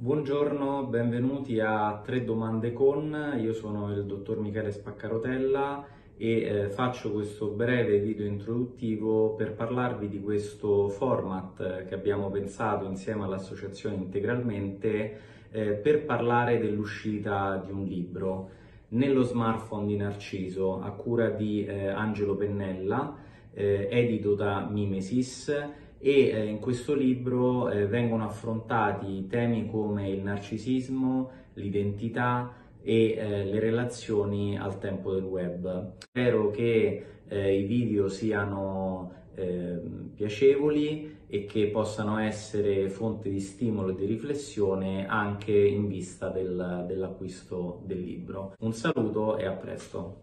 Buongiorno, benvenuti a Tre Domande con. Io sono il dottor Michele Spaccarotella e faccio questo breve video introduttivo per parlarvi di questo format che abbiamo pensato insieme all'Associazione Integralmente per parlare dell'uscita di un libro nello smartphone di Narciso a cura di Angelo Pennella, edito da Mimesis. In questo libro vengono affrontati temi come il narcisismo, l'identità e le relazioni al tempo del web. Spero che i video siano piacevoli e che possano essere fonte di stimolo e di riflessione anche in vista dell'acquisto del libro. Un saluto e a presto.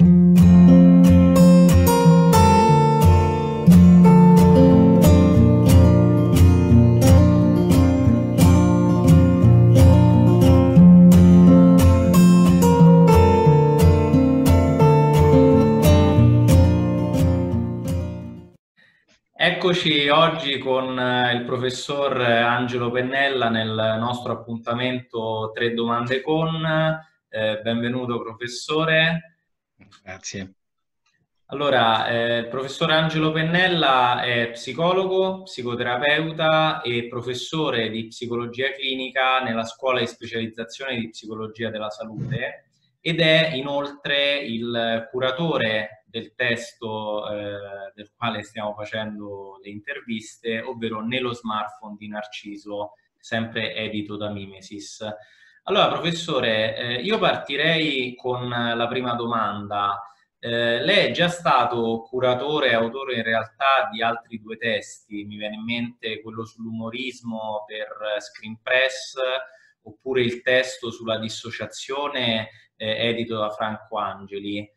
Eccoci oggi con il professor Angelo Pennella nel nostro appuntamento Tre Domande con. Benvenuto professore. Grazie. Allora, il professor Angelo Pennella è psicologo, psicoterapeuta e professore di psicologia clinica nella scuola di specializzazione di psicologia della salute ed è inoltre il curatore del testo del quale stiamo facendo le interviste, ovvero Nello smartphone di Narciso, sempre edito da Mimesis. Allora, professore, io partirei con la prima domanda. Lei è già stato curatore e autore in realtà di altri due testi, mi viene in mente quello sull'umorismo per Screen Press, oppure il testo sulla dissociazione edito da Franco Angeli.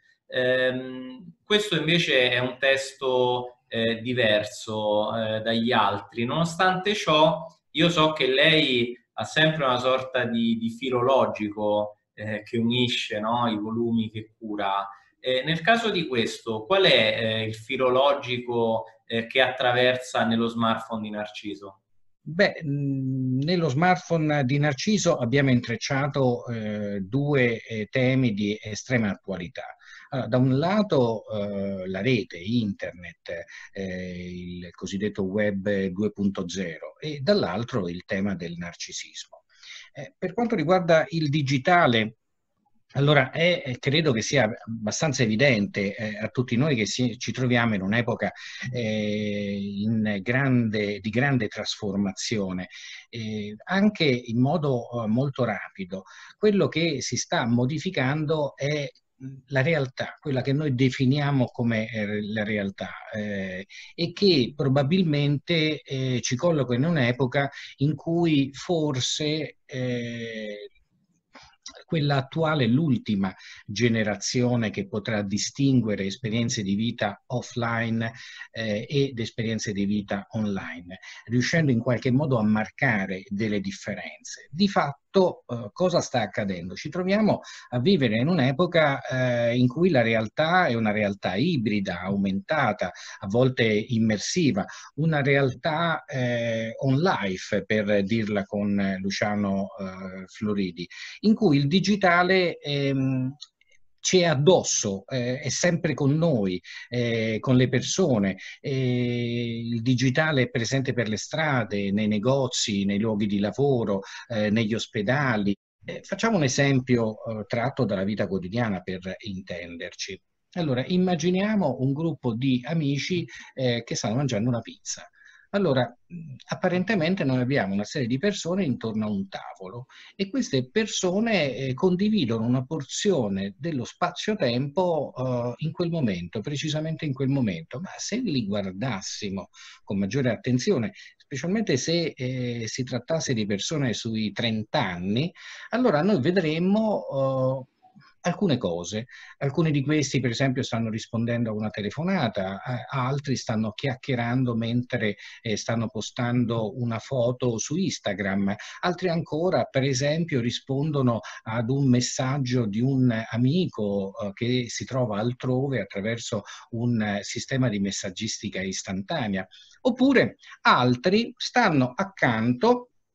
Questo invece è un testo diverso dagli altri. Nonostante ciò, io so che lei ha sempre una sorta di filo logico che unisce, no, i volumi che cura. Nel caso di questo, qual è il filo logico che attraversa nello smartphone di Narciso? Beh, nello smartphone di Narciso abbiamo intrecciato due temi di estrema attualità. Allora, da un lato la rete, internet, il cosiddetto web 2.0 e dall'altro il tema del narcisismo. Per quanto riguarda il digitale, allora, credo che sia abbastanza evidente a tutti noi che ci troviamo in un'epoca di grande trasformazione, anche in modo molto rapido. Quello che si sta modificando è la realtà, quella che noi definiamo come la realtà e che probabilmente ci colloca in un'epoca in cui forse quella attuale è l'ultima generazione che potrà distinguere esperienze di vita offline ed esperienze di vita online, riuscendo in qualche modo a marcare delle differenze. Di fatto, cosa sta accadendo? Ci troviamo a vivere in un'epoca in cui la realtà è una realtà ibrida, aumentata, a volte immersiva, una realtà on life, per dirla con Luciano Floridi, in cui il digitale ci è addosso, è sempre con noi, con le persone. Il digitale è presente per le strade, nei negozi, nei luoghi di lavoro, negli ospedali. Facciamo un esempio tratto dalla vita quotidiana per intenderci. Allora, immaginiamo un gruppo di amici che stanno mangiando una pizza. Allora, apparentemente noi abbiamo una serie di persone intorno a un tavolo e queste persone condividono una porzione dello spazio-tempo in quel momento, precisamente in quel momento. Ma se li guardassimo con maggiore attenzione, specialmente se si trattasse di persone sui 30 anni, allora noi vedremmo alcune cose. Alcuni di questi, per esempio, stanno rispondendo a una telefonata, altri stanno chiacchierando mentre stanno postando una foto su Instagram, altri ancora, per esempio, rispondono ad un messaggio di un amico che si trova altrove attraverso un sistema di messaggistica istantanea. Oppure altri stanno accanto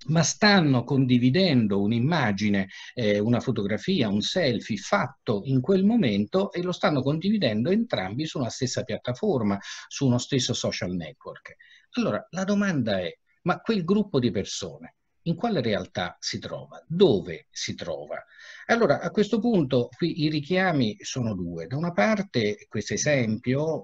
ma stanno condividendo un'immagine, una fotografia, un selfie fatto in quel momento e lo stanno condividendo entrambi su una stessa piattaforma, su uno stesso social network. Allora, la domanda è, ma quel gruppo di persone in quale realtà si trova? Dove si trova? Allora, a questo punto qui i richiami sono due. Da una parte questo esempio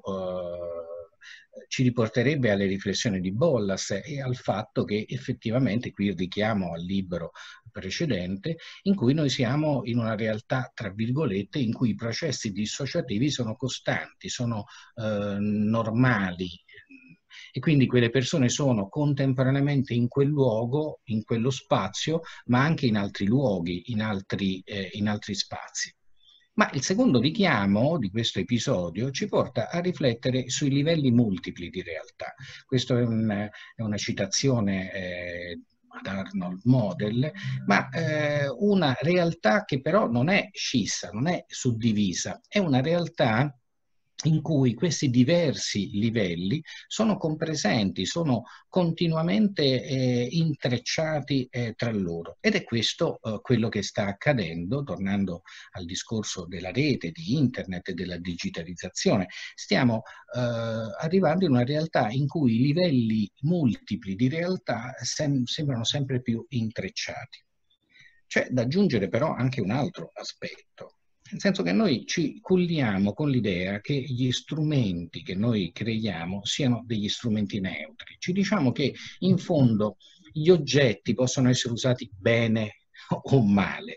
ci riporterebbe alle riflessioni di Bollas e al fatto che effettivamente qui richiamo al libro precedente, in cui noi siamo in una realtà, tra virgolette, in cui i processi dissociativi sono costanti, sono normali, e quindi quelle persone sono contemporaneamente in quel luogo, in quello spazio, ma anche in altri luoghi, in altri spazi. Ma il secondo richiamo di questo episodio ci porta a riflettere sui livelli multipli di realtà. Questa è una citazione ad Arnold Model, ma una realtà che però non è scissa, non è suddivisa, è una realtà in cui questi diversi livelli sono compresenti, sono continuamente intrecciati tra loro. Ed è questo quello che sta accadendo, tornando al discorso della rete, di internet e della digitalizzazione. Stiamo arrivando in una realtà in cui i livelli multipli di realtà sembrano sempre più intrecciati. C'è da aggiungere però anche un altro aspetto. Nel senso che noi ci culliamo con l'idea che gli strumenti che noi creiamo siano degli strumenti neutri. Ci diciamo che in fondo gli oggetti possono essere usati bene o male.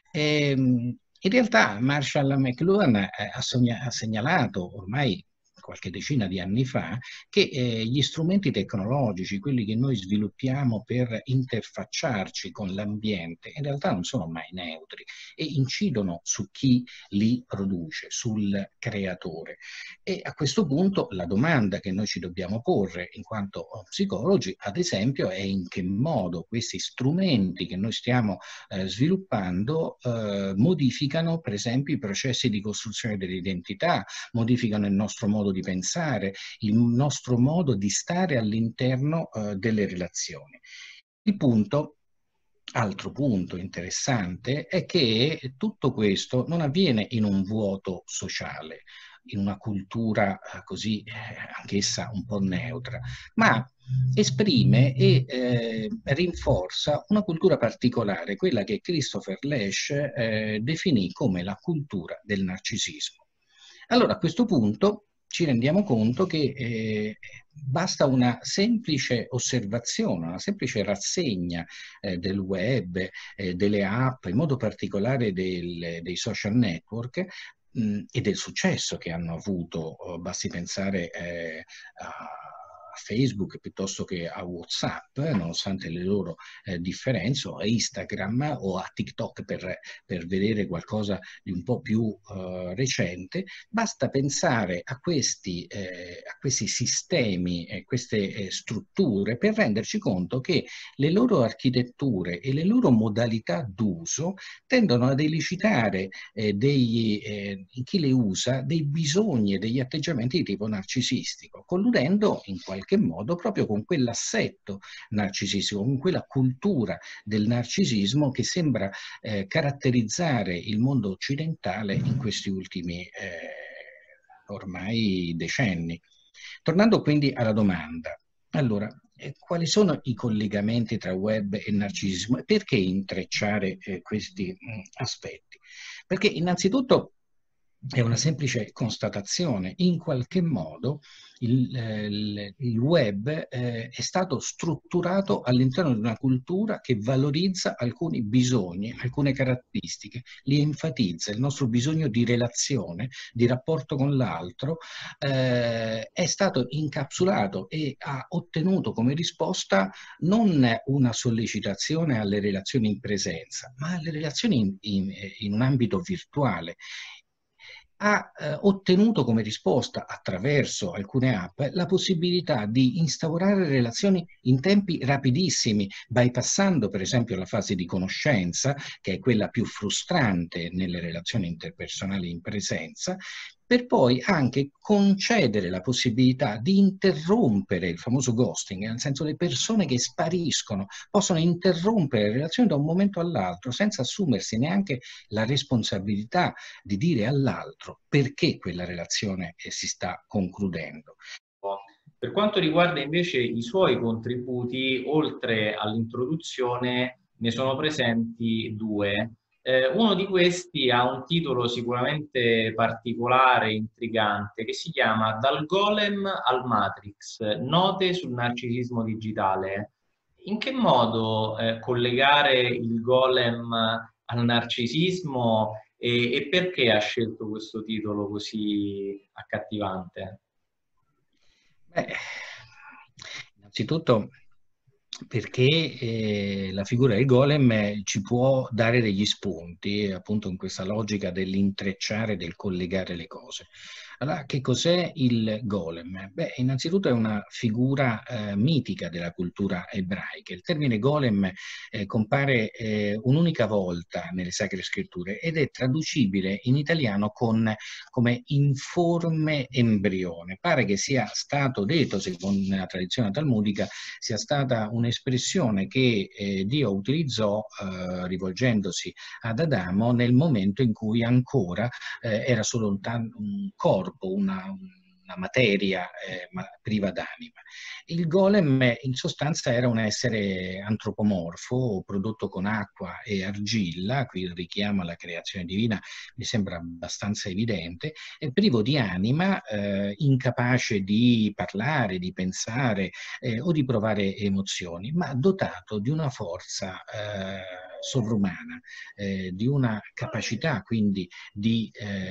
In realtà Marshall McLuhan ha segnalato ormai qualche decina di anni fa, che gli strumenti tecnologici, quelli che noi sviluppiamo per interfacciarci con l'ambiente, in realtà non sono mai neutri e incidono su chi li produce, sul creatore. E a questo punto la domanda che noi ci dobbiamo porre in quanto psicologi, ad esempio, è in che modo questi strumenti che noi stiamo sviluppando modificano, per esempio, i processi di costruzione dell'identità, modificano il nostro modo di pensare, il nostro modo di stare all'interno delle relazioni. Altro punto interessante è che tutto questo non avviene in un vuoto sociale, in una cultura così anch'essa un po' neutra, ma esprime e rinforza una cultura particolare, quella che Christopher Lasch definì come la cultura del narcisismo. Allora, a questo punto ci rendiamo conto che basta una semplice osservazione, una semplice rassegna del web, delle app, in modo particolare dei social network, e del successo che hanno avuto. Basti pensare a Facebook piuttosto che a WhatsApp, nonostante le loro differenze, o a Instagram o a TikTok per vedere qualcosa di un po' più recente. Basta pensare a questi sistemi, queste strutture per renderci conto che le loro architetture e le loro modalità d'uso tendono ad elicitare in chi le usa dei bisogni e degli atteggiamenti di tipo narcisistico, colludendo in qualche modo proprio con quell'assetto narcisistico, con quella cultura del narcisismo che sembra caratterizzare il mondo occidentale in questi ultimi ormai decenni. Tornando quindi alla domanda, allora, quali sono i collegamenti tra web e narcisismo e perché intrecciare questi aspetti? Perché innanzitutto è una semplice constatazione, in qualche modo il web è stato strutturato all'interno di una cultura che valorizza alcuni bisogni, alcune caratteristiche, li enfatizza. Il nostro bisogno di relazione, di rapporto con l'altro, è stato incapsulato e ha ottenuto come risposta non una sollecitazione alle relazioni in presenza, ma alle relazioni in un ambito virtuale. Ha ottenuto come risposta, attraverso alcune app, la possibilità di instaurare relazioni in tempi rapidissimi, bypassando per esempio la fase di conoscenza, che è quella più frustrante nelle relazioni interpersonali in presenza, per poi anche concedere la possibilità di interrompere il famoso ghosting, nel senso le persone che spariscono possono interrompere le relazioni da un momento all'altro senza assumersi neanche la responsabilità di dire all'altro perché quella relazione si sta concludendo. Per quanto riguarda invece i suoi contributi, oltre all'introduzione, ne sono presenti due. Uno di questi ha un titolo sicuramente particolare, intrigante, che si chiama Dal Golem al Matrix, note sul narcisismo digitale. In che modo collegare il golem al narcisismo e perché ha scelto questo titolo così accattivante? Beh, innanzitutto perché la figura del golem ci può dare degli spunti, appunto in questa logica dell'intrecciare, del collegare le cose. Allora, che cos'è il golem? Beh, innanzitutto è una figura mitica della cultura ebraica. Il termine golem compare un'unica volta nelle Sacre Scritture ed è traducibile in italiano come informe embrione. Pare che sia stato detto, secondo la tradizione talmudica, sia stata un'espressione che Dio utilizzò rivolgendosi ad Adamo nel momento in cui ancora era solo un corpo, una materia ma priva d'anima. Il golem in sostanza era un essere antropomorfo, prodotto con acqua e argilla, qui il richiamo alla creazione divina mi sembra abbastanza evidente, privo di anima, incapace di parlare, di pensare o di provare emozioni, ma dotato di una forza sovrumana, di una capacità quindi di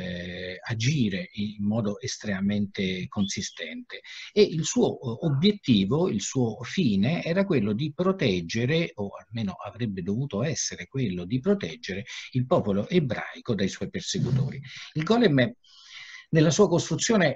agire in modo estremamente consistente. E il suo obiettivo, il suo fine era quello di proteggere, o almeno avrebbe dovuto essere quello di proteggere il popolo ebraico dai suoi persecutori. Il golem nella sua costruzione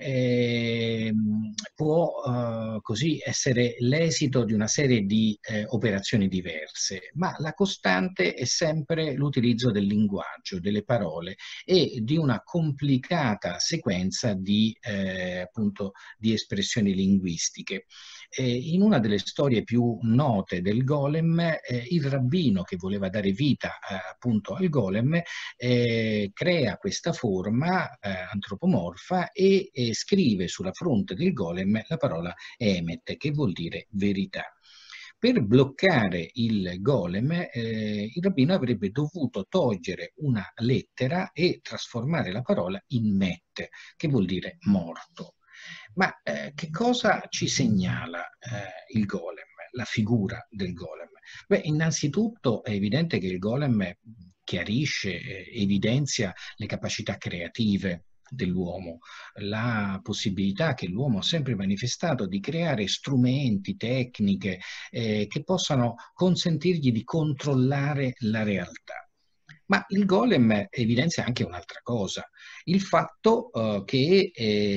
può così essere l'esito di una serie di operazioni diverse, ma la costante è sempre l'utilizzo del linguaggio, delle parole e di una complicata sequenza di, appunto, di espressioni linguistiche. In una delle storie più note del golem, il rabbino che voleva dare vita appunto al golem crea questa forma antropomorfa e scrive sulla fronte del golem la parola Emet, che vuol dire verità. Per bloccare il golem, il rabbino avrebbe dovuto togliere una lettera e trasformare la parola in Met, che vuol dire morto. Ma che cosa ci segnala il golem, la figura del golem? Beh, innanzitutto è evidente che il golem chiarisce, evidenzia le capacità creative dell'uomo, la possibilità che l'uomo ha sempre manifestato di creare strumenti, tecniche che possano consentirgli di controllare la realtà. Ma il golem evidenzia anche un'altra cosa, il fatto che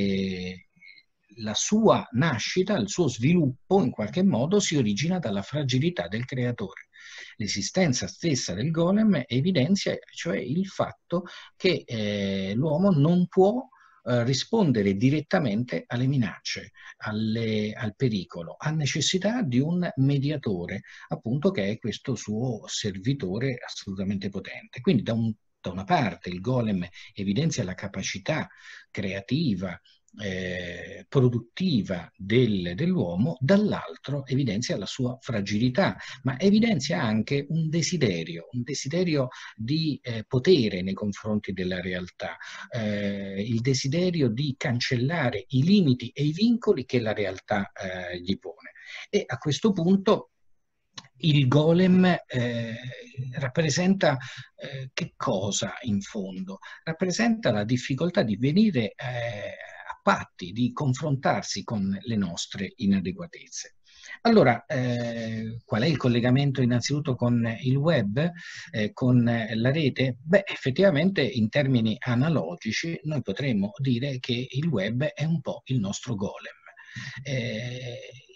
la sua nascita, il suo sviluppo in qualche modo si origina dalla fragilità del creatore. L'esistenza stessa del golem evidenzia cioè il fatto che l'uomo non può rispondere direttamente alle minacce, al pericolo, ha necessità di un mediatore, appunto, che è questo suo servitore assolutamente potente. Quindi da una parte il golem evidenzia la capacità creativa, produttiva dell'uomo, dall'altro evidenzia la sua fragilità, ma evidenzia anche un desiderio di potere nei confronti della realtà, il desiderio di cancellare i limiti e i vincoli che la realtà gli pone. E a questo punto il golem rappresenta che cosa in fondo? Rappresenta la difficoltà di venire a patti, di confrontarsi con le nostre inadeguatezze. Allora, qual è il collegamento innanzitutto con il web, con la rete? Beh, effettivamente in termini analogici noi potremmo dire che il web è un po' il nostro golem.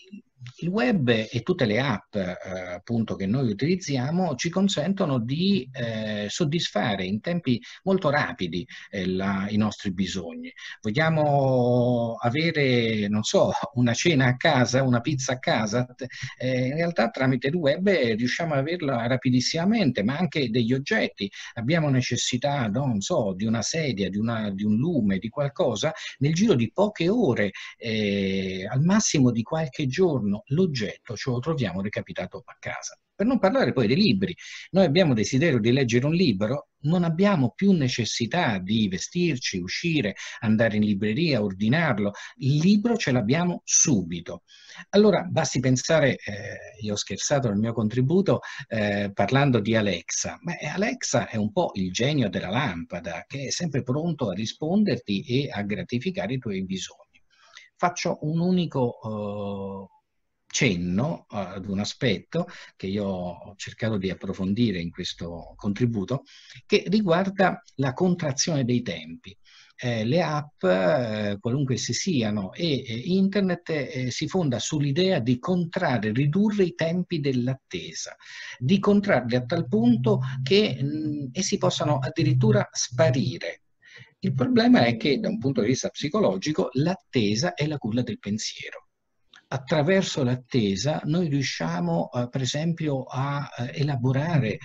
Il web e tutte le app appunto che noi utilizziamo ci consentono di soddisfare in tempi molto rapidi i nostri bisogni. Vogliamo avere, non so, una cena a casa, una pizza a casa? In realtà tramite il web riusciamo ad averla rapidissimamente, ma anche degli oggetti. Abbiamo necessità, non so, di una sedia, di un lume, di qualcosa, nel giro di poche ore, al massimo di qualche giorno, l'oggetto ce lo troviamo recapitato a casa. Per non parlare poi dei libri. Noi abbiamo desiderio di leggere un libro, non abbiamo più necessità di vestirci, uscire, andare in libreria, ordinarlo. Il libro ce l'abbiamo subito. Allora, basti pensare, io ho scherzato nel mio contributo parlando di Alexa. Alexa è un po' il genio della lampada, che è sempre pronto a risponderti e a gratificare i tuoi bisogni. Faccio un unico cenno ad un aspetto che io ho cercato di approfondire in questo contributo, che riguarda la contrazione dei tempi. Le app, qualunque essi siano, e internet si fonda sull'idea di contrarre, ridurre i tempi dell'attesa, di contrarli a tal punto che essi possano addirittura sparire. Il problema è che da un punto di vista psicologico l'attesa è la culla del pensiero. Attraverso l'attesa noi riusciamo per esempio a elaborare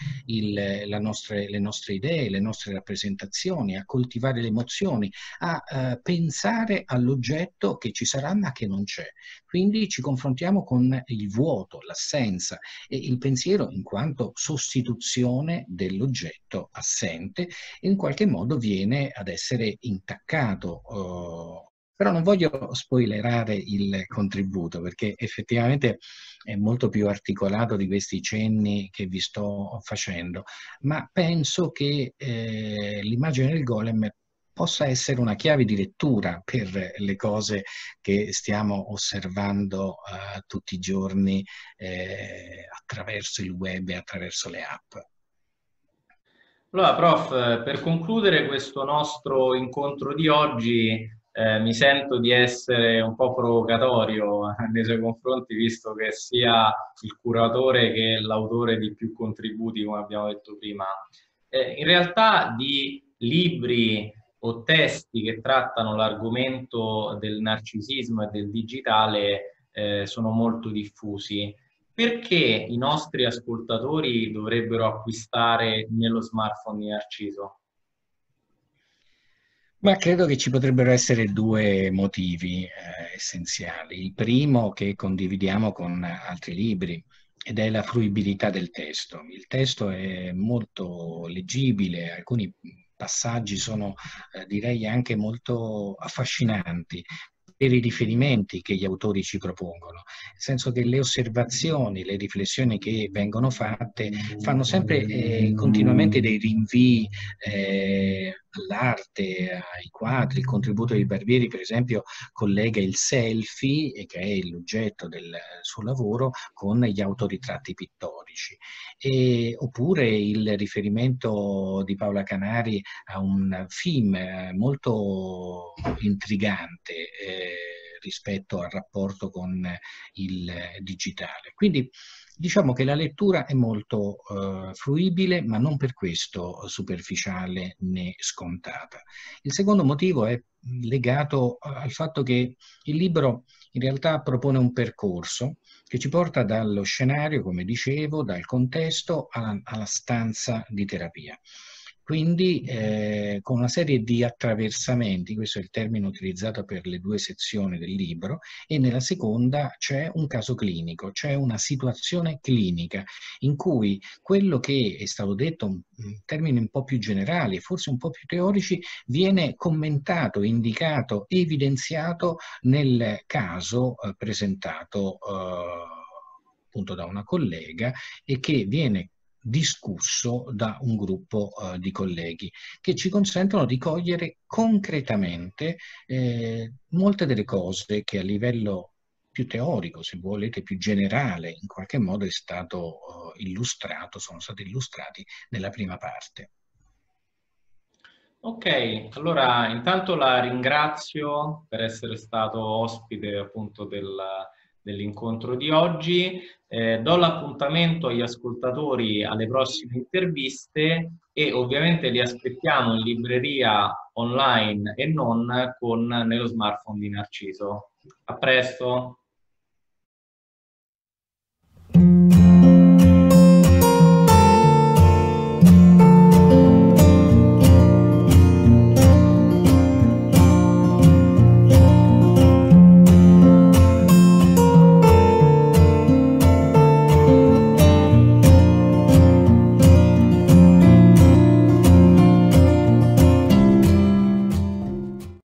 le nostre idee, le nostre rappresentazioni, a coltivare le emozioni, a pensare all'oggetto che ci sarà ma che non c'è. Quindi ci confrontiamo con il vuoto, l'assenza, e il pensiero in quanto sostituzione dell'oggetto assente in qualche modo viene ad essere intaccato. Però non voglio spoilerare il contributo perché effettivamente è molto più articolato di questi cenni che vi sto facendo, ma penso che l'immagine del golem possa essere una chiave di lettura per le cose che stiamo osservando tutti i giorni attraverso il web e attraverso le app. Allora, prof, per concludere questo nostro incontro di oggi, mi sento di essere un po' provocatorio nei suoi confronti, visto che sia il curatore che l'autore di più contributi, come abbiamo detto prima. In realtà di libri o testi che trattano l'argomento del narcisismo e del digitale, sono molto diffusi. Perché i nostri ascoltatori dovrebbero acquistare nello smartphone di Narciso? Ma credo che ci potrebbero essere due motivi essenziali. Il primo che condividiamo con altri libri ed è la fruibilità del testo. Il testo è molto leggibile, alcuni passaggi sono direi anche molto affascinanti per i riferimenti che gli autori ci propongono, nel senso che le osservazioni, le riflessioni che vengono fatte fanno sempre continuamente dei rinvii all'arte, ai quadri. Il contributo di Barbieri, per esempio, collega il selfie, che è l'oggetto del suo lavoro, con gli autoritratti pittorici. Oppure il riferimento di Paola Canari a un film molto intrigante rispetto al rapporto con il digitale. Quindi diciamo che la lettura è molto fruibile, ma non per questo superficiale né scontata. Il secondo motivo è legato al fatto che il libro in realtà propone un percorso che ci porta dallo scenario, come dicevo, dal contesto alla stanza di terapia. Quindi con una serie di attraversamenti, questo è il termine utilizzato per le due sezioni del libro, e nella seconda c'è un caso clinico, c'è una situazione clinica in cui quello che è stato detto in termini un po' più generali, forse un po' più teorici, viene commentato, indicato, evidenziato nel caso presentato appunto da una collega e che viene discusso da un gruppo di colleghi che ci consentono di cogliere concretamente molte delle cose che a livello più teorico, se volete, più generale, in qualche modo è stato illustrato, sono stati illustrati nella prima parte. Ok, allora intanto la ringrazio per essere stato ospite appunto dell'incontro di oggi. Do l'appuntamento agli ascoltatori alle prossime interviste e ovviamente li aspettiamo in libreria online e non nello smartphone di Narciso. A presto!